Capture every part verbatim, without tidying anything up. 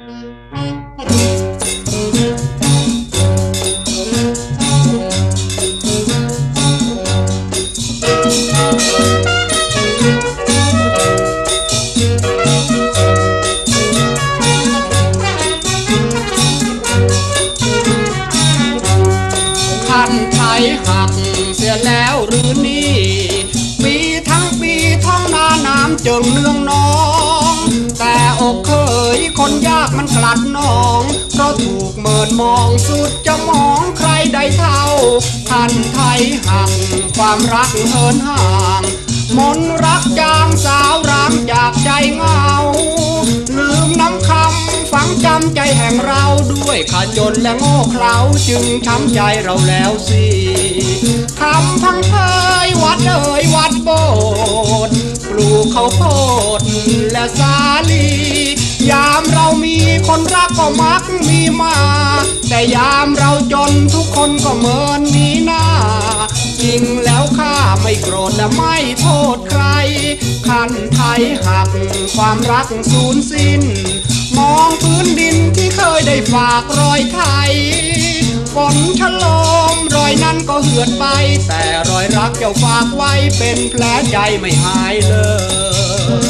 คันไทยหักเสียแล้วหรือนี่ปีทั้งปีท้องนาน้ำเจิ่งเนืองนองแต่อกเคยคนยากมันกลัดน้องเพราะถูกเมินมองสุดจะมองใครได้เท่าคันไทยหักความรักเหินห่างมนรักจางสาวร้างจากใจเงาลืมน้ำคำฝังจำใจแห่งเราด้วยขาดจนและโง่เขลาจึงช้ำใจเราแล้วสิคำพังเพยวัดเอ่ยวัดโบสถ์ปลูกข้าวโพดและสาลียามเรามีคนรักก็มักมีมาแต่ยามเราจนทุกคนก็เมินหนีหน้าจริงแล้วข้าไม่โกรธและไม่โทษใครคันไทยหักความรักสูญสิ้นมองพื้นดินที่เคยได้ฝากรอยไทยฝนฉลมรอยนั้นก็เหือดไปแต่รอยรักเจ้าฝากไว้เป็นแผลใจไม่หายเลย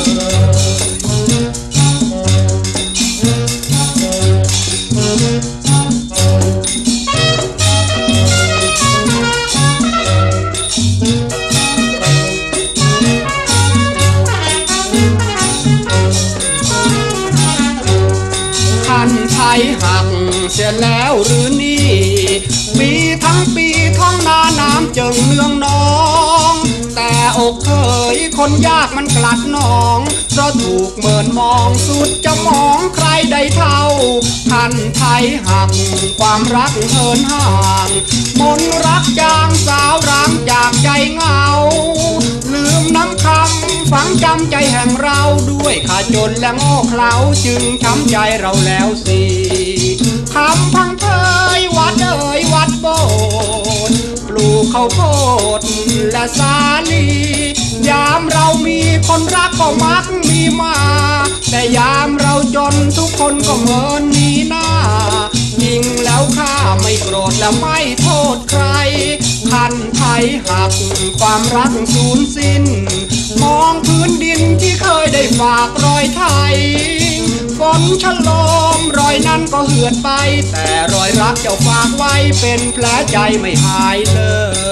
คันไทยหักเสียแล้วหรือนี่ปีทั้งปีท้องนาน้ำเจิ่งเนืองนองแต่อกเคยคนยากมันกลัดน้องเพราะถูกเมินมองสุดจะมองใครได้เท่าคันไทยหักความรักเหินห่างมนรักจางสาวร้างจากใจเงาลืมน้ำคำฝังจำใจแห่งเราด้วยขาดจนและโง่เขลาจึงช้ำใจเราแล้วสิคำพังเพยวัดเอ่ยวัดโบสถ์ปลูกข้าวโพดและสาลียามเรามีคนรักก็มักมีมาแต่ยามเราจนทุกคนก็เมินหนีหน้ายิ่งแล้วข้าไม่โกรธและไม่โทษใครคันไทยหักความรักสูญสิ้นมองพื้นดินที่เคยได้ฝากรอยไทยฝนฉลมรอยนั้นก็เหือดไปแต่รอยรักเจ้าฝากไว้เป็นแผลใจไม่หายเลย